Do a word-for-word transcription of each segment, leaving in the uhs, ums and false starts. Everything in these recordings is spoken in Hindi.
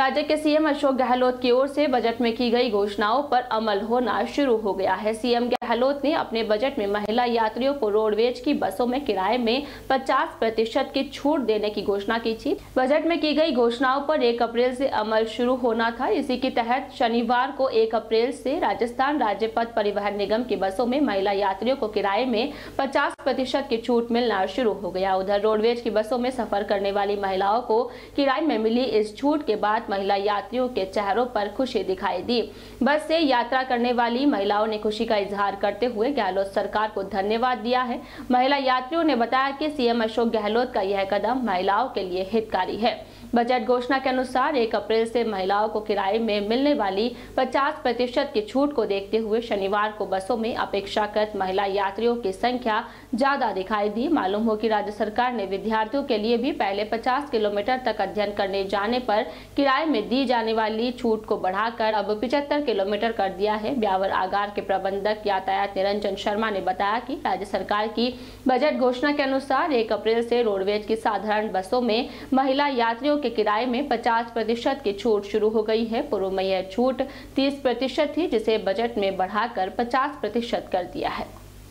राज्य के सीएम अशोक गहलोत की ओर से बजट में की गई घोषणाओं पर अमल होना शुरू हो गया है। सीएम गहलोत ने अपने बजट में महिला यात्रियों को रोडवेज की बसों में किराए में पचास प्रतिशत की छूट देने की घोषणा की थी। बजट में की गई घोषणाओं पर एक अप्रैल से अमल शुरू होना था। इसी के तहत शनिवार को एक अप्रैल से राजस्थान राज्य पथ परिवहन निगम की बसों में महिला यात्रियों को किराए में पचास प्रतिशत की छूट मिलना शुरू हो गया। उधर रोडवेज की बसों में सफर करने वाली महिलाओं को किराए में मिली इस छूट के बाद महिला यात्रियों के चेहरों पर खुशी दिखाई दी। बस से यात्रा करने वाली महिलाओं ने खुशी का इजहार करते हुए गहलोत सरकार को धन्यवाद दिया है। महिला यात्रियों ने बताया कि सीएम अशोक गहलोत का यह कदम महिलाओं के लिए हितकारी है। बजट घोषणा के अनुसार एक अप्रैल से महिलाओं को किराए में मिलने वाली पचास प्रतिशत की छूट को देखते हुए शनिवार को बसों में अपेक्षाकृत महिला यात्रियों की संख्या ज्यादा दिखाई दी। मालूम हो कि राज्य सरकार ने विद्यार्थियों के लिए भी पहले पचास किलोमीटर तक अध्ययन करने जाने पर किराए में दी जाने वाली छूट को बढ़ाकर अब पचहत्तर किलोमीटर कर दिया है। ब्यावर आगार के प्रबंधक यातायात निरंजन शर्मा ने बताया कि राज्य सरकार की बजट घोषणा के अनुसार एक अप्रैल से रोडवेज की साधारण बसों में महिला यात्रियों के किराए में पचास प्रतिशत की छूट शुरू हो गई है। पूर्व में यह छूट तीस प्रतिशत थी, जिसे बजट में बढ़ाकर पचास प्रतिशत कर दिया है।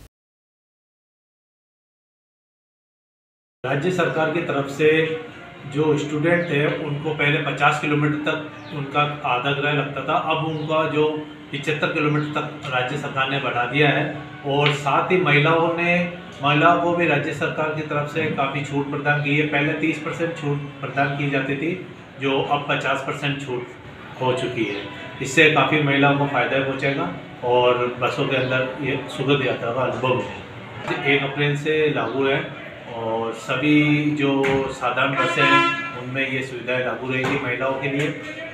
राज्य सरकार की तरफ से जो स्टूडेंट है उनको पहले पचास किलोमीटर तक उनका आधा किराया लगता था, अब उनका जो पचहत्तर किलोमीटर तक राज्य सरकार ने बढ़ा दिया है। और साथ ही महिलाओं ने महिलाओं को भी राज्य सरकार की तरफ से काफ़ी छूट प्रदान की है। पहले तीस परसेंट छूट प्रदान की जाती थी, जो अब पचास परसेंट छूट हो चुकी है। इससे काफ़ी महिलाओं को फायदा पहुँचेगा और बसों के अंदर ये सुखद यात्रा का अनुभव है। एक अप्रैल से लागू है और सभी जो साधारण बसें हैं उनमें ये सुविधाएं लागू रहेगी महिलाओं के लिए।